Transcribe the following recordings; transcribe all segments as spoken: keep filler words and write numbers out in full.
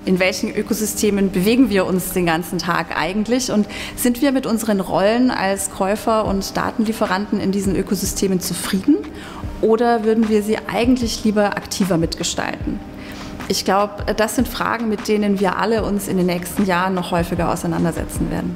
in welchen Ökosystemen bewegen wir uns den ganzen Tag eigentlich und sind wir mit unseren Rollen als Käufer und Datenlieferanten in diesen Ökosystemen zufrieden oder würden wir sie eigentlich lieber aktiver mitgestalten? Ich glaube, das sind Fragen, mit denen wir alle uns in den nächsten Jahren noch häufiger auseinandersetzen werden.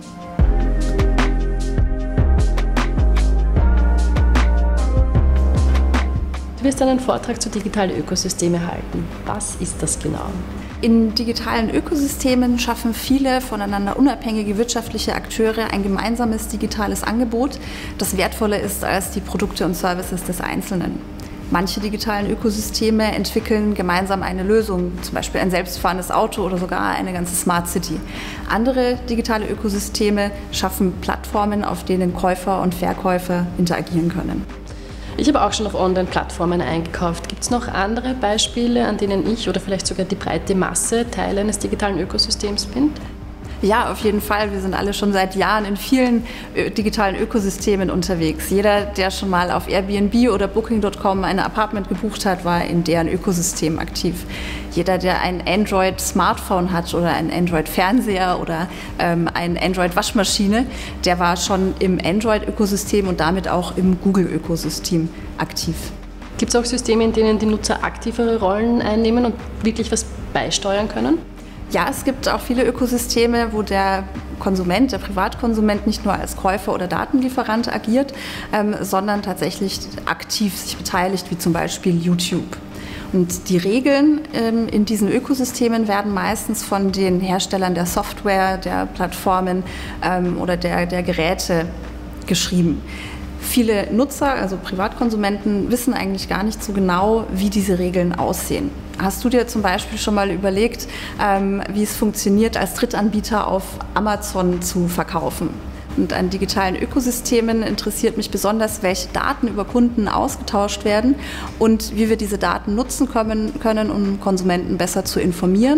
Du wirst einen Vortrag zu digitalen Ökosystemen halten. Was ist das genau? In digitalen Ökosystemen schaffen viele voneinander unabhängige wirtschaftliche Akteure ein gemeinsames digitales Angebot, das wertvoller ist als die Produkte und Services des Einzelnen. Manche digitalen Ökosysteme entwickeln gemeinsam eine Lösung, zum Beispiel ein selbstfahrendes Auto oder sogar eine ganze Smart City. Andere digitale Ökosysteme schaffen Plattformen, auf denen Käufer und Verkäufer interagieren können. Ich habe auch schon auf Online-Plattformen eingekauft. Gibt es noch andere Beispiele, an denen ich oder vielleicht sogar die breite Masse Teil eines digitalen Ökosystems bin? Ja, auf jeden Fall. Wir sind alle schon seit Jahren in vielen digitalen Ökosystemen unterwegs. Jeder, der schon mal auf Airbnb oder Booking Punkt com ein Apartment gebucht hat, war in deren Ökosystem aktiv. Jeder, der ein Android-Smartphone hat oder ein Android-Fernseher oder ähm, eine Android-Waschmaschine, der war schon im Android-Ökosystem und damit auch im Google-Ökosystem aktiv. Gibt es auch Systeme, in denen die Nutzer aktivere Rollen einnehmen und wirklich was beisteuern können? Ja, es gibt auch viele Ökosysteme, wo der Konsument, der Privatkonsument nicht nur als Käufer oder Datenlieferant agiert, ähm, sondern tatsächlich aktiv sich beteiligt, wie zum Beispiel YouTube. Und die Regeln ähm, in diesen Ökosystemen werden meistens von den Herstellern der Software, der Plattformen ähm, oder der, der Geräte geschrieben. Viele Nutzer, also Privatkonsumenten, wissen eigentlich gar nicht so genau, wie diese Regeln aussehen. Hast du dir zum Beispiel schon mal überlegt, ähm, wie es funktioniert, als Drittanbieter auf Amazon zu verkaufen? Und an digitalen Ökosystemen interessiert mich besonders, welche Daten über Kunden ausgetauscht werden und wie wir diese Daten nutzen können, können um Konsumenten besser zu informieren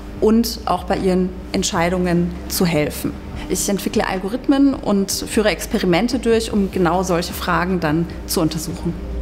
und auch bei ihren Entscheidungen zu helfen. Ich entwickle Algorithmen und führe Experimente durch, um genau solche Fragen dann zu untersuchen.